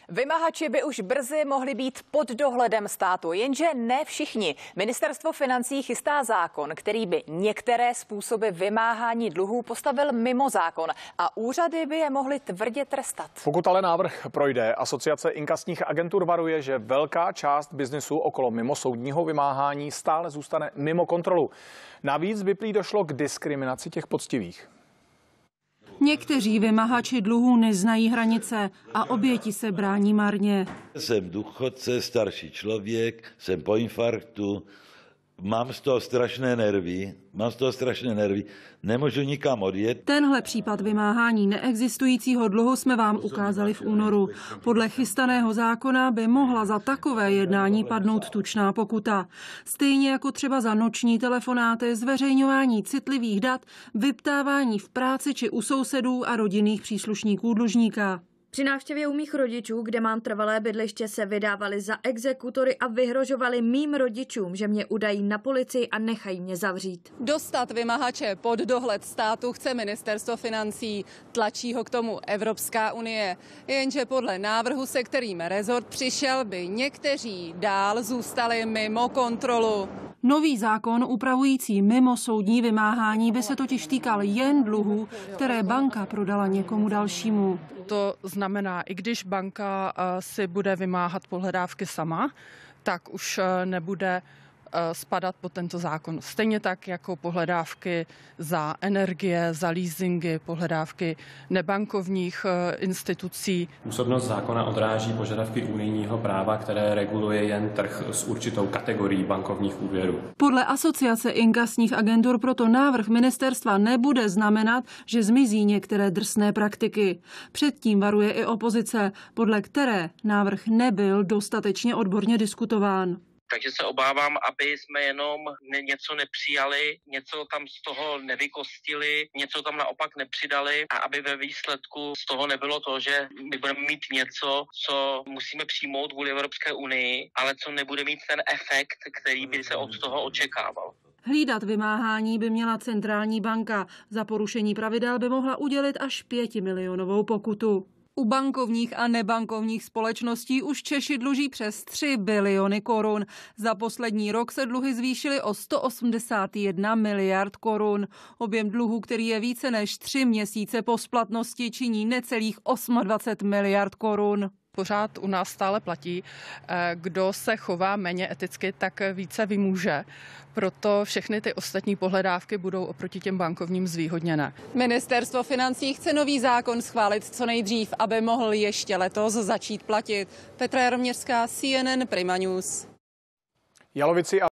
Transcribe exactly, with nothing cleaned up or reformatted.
Vymahači by už brzy mohli být pod dohledem státu, jenže ne všichni. Ministerstvo financí chystá zákon, který by některé způsoby vymáhání dluhů postavil mimo zákon a úřady by je mohly tvrdě trestat. Pokud ale návrh projde, Asociace inkasních agentur varuje, že velká část biznesu okolo mimosoudního vymáhání stále zůstane mimo kontrolu. Navíc by prý došlo k diskriminaci těch poctivých. Někteří vymahači dluhů neznají hranice a oběti se brání marně. Jsem důchodce, starší člověk, jsem po infarktu, mám z toho strašné nervy, mám z toho strašné nervy, nemůžu nikam odjet. Tenhle případ vymáhání neexistujícího dluhu jsme vám ukázali v únoru. Podle chystaného zákona by mohla za takové jednání padnout tučná pokuta. Stejně jako třeba za noční telefonáty, zveřejňování citlivých dat, vyptávání v práci či u sousedů a rodinných příslušníků dlužníka. Při návštěvě u mých rodičů, kde mám trvalé bydliště, se vydávali za exekutory a vyhrožovali mým rodičům, že mě udají na policii a nechají mě zavřít. Dostat vymahače pod dohled státu chce ministerstvo financí, tlačí ho k tomu Evropská unie. Jenže podle návrhu, se kterým rezort přišel, by někteří dál zůstali mimo kontrolu. Nový zákon upravující mimo soudní vymáhání by se totiž týkal jen dluhů, které banka prodala někomu dalšímu. To znamená, i když banka si bude vymáhat pohledávky sama, tak už nebude spadat pod tento zákon. Stejně tak jako pohledávky za energie, za leasingy, pohledávky nebankovních institucí. Působnost zákona odráží požadavky unijního práva, které reguluje jen trh s určitou kategorií bankovních úvěrů. Podle Asociace inkasních agentur proto návrh ministerstva nebude znamenat, že zmizí některé drsné praktiky. Předtím varuje i opozice, podle které návrh nebyl dostatečně odborně diskutován. Takže se obávám, aby jsme jenom něco nepřijali, něco tam z toho nevykostili, něco tam naopak nepřidali a aby ve výsledku z toho nebylo to, že my budeme mít něco, co musíme přijmout kvůli Evropské unii, ale co nebude mít ten efekt, který by se od toho očekával. Hlídat vymáhání by měla centrální banka. Za porušení pravidel by mohla udělit až pětimilionovou pokutu. U bankovních a nebankovních společností už Češi dluží přes tři biliony korun. Za poslední rok se dluhy zvýšily o sto osmdesát jedna miliard korun. Objem dluhu, který je více než tři měsíce po splatnosti, činí necelých dvacet osm miliard korun. Pořád u nás stále platí, kdo se chová méně eticky, tak více vymůže. Proto všechny ty ostatní pohledávky budou oproti těm bankovním zvýhodněné. Ministerstvo financí chce nový zákon schválit co nejdřív, aby mohl ještě letos začít platit. Petra Jaroměřská, C N N Prima News. Jalovici a